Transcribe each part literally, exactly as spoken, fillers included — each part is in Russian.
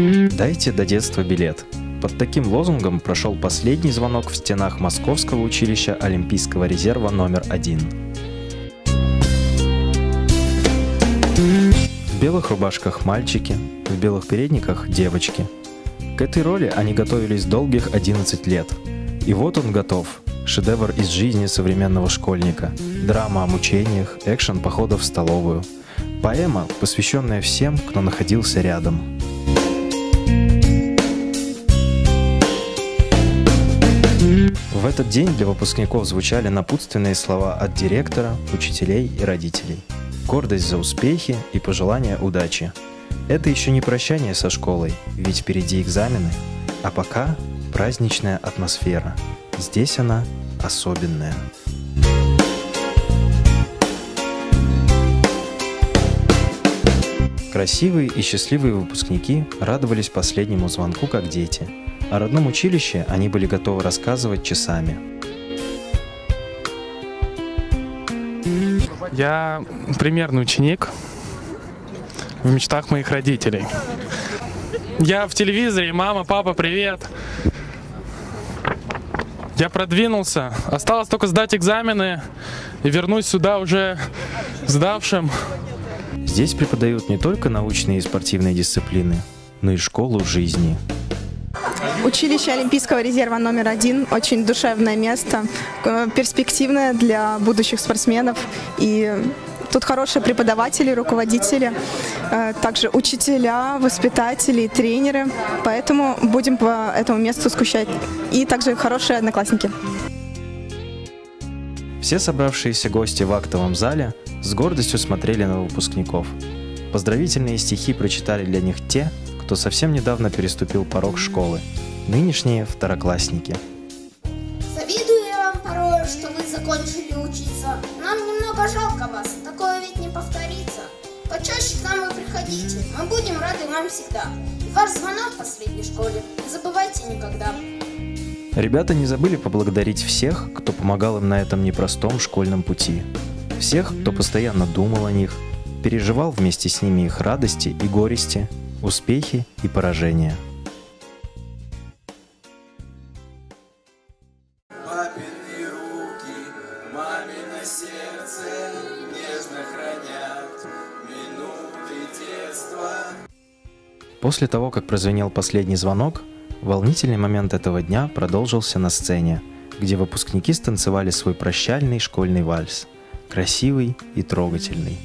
Дайте до детства билет. Под таким лозунгом прошел последний звонок в стенах Московского училища Олимпийского резерва номер один. В белых рубашках мальчики, в белых передниках девочки. К этой роли они готовились долгих одиннадцать лет. И вот он готов. Шедевр из жизни современного школьника. Драма о мучениях, экшен походов в столовую. Поэма, посвященная всем, кто находился рядом. В этот день для выпускников звучали напутственные слова от директора, учителей и родителей. Гордость за успехи и пожелания удачи. Это еще не прощание со школой, ведь впереди экзамены. А пока праздничная атмосфера. Здесь она особенная. Красивые и счастливые выпускники радовались последнему звонку как дети. О родном училище они были готовы рассказывать часами. Я примерный ученик в мечтах моих родителей. Я в телевизоре, мама, папа, привет. Я продвинулся, осталось только сдать экзамены и вернусь сюда уже сдавшим. Здесь преподают не только научные и спортивные дисциплины, но и школу жизни. Училище Олимпийского резерва номер один – очень душевное место, перспективное для будущих спортсменов. И тут хорошие преподаватели, руководители, также учителя, воспитатели, тренеры. Поэтому будем по этому месту скучать. И также хорошие одноклассники. Все собравшиеся гости в актовом зале с гордостью смотрели на выпускников. Поздравительные стихи прочитали для них те, кто совсем недавно переступил порог школы. Нынешние второклассники. Завидую я вам порой, что вы закончили учиться. Нам немного жалко вас, такое ведь не повторится. Почаще к нам вы приходите, мы будем рады вам всегда. И ваш звонок в последней школе не забывайте никогда. Ребята не забыли поблагодарить всех, кто помогал им на этом непростом школьном пути. Всех, кто постоянно думал о них, переживал вместе с ними их радости и горести, успехи и поражения. Папины руки, мамино сердце нежно хранят минуты детства. После того, как прозвенел последний звонок, волнительный момент этого дня продолжился на сцене, где выпускники станцевали свой прощальный школьный вальс, красивый и трогательный.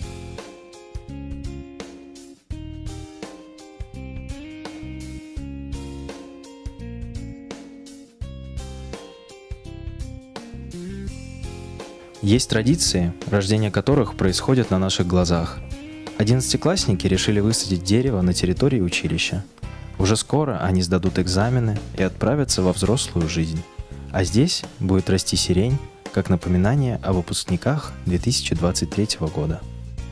Есть традиции, рождение которых происходит на наших глазах. Одиннадцатиклассники решили высадить дерево на территории училища. Уже скоро они сдадут экзамены и отправятся во взрослую жизнь. А здесь будет расти сирень, как напоминание о выпускниках две тысячи двадцать третьего года.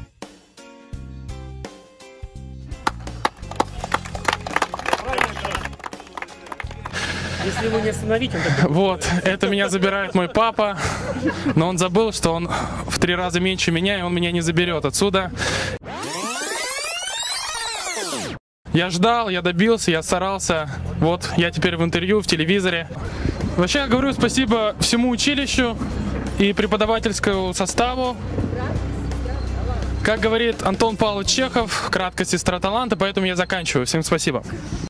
Если его не остановить, он так... Вот, это меня забирает мой папа, но он забыл, что он в три раза меньше меня, и он меня не заберет отсюда. Я ждал, я добился, я старался. Вот, я теперь в интервью, в телевизоре. Вообще, я говорю спасибо всему училищу и преподавательскому составу. Как говорит Антон Павлович Чехов, краткость сестра таланта, поэтому я заканчиваю. Всем спасибо.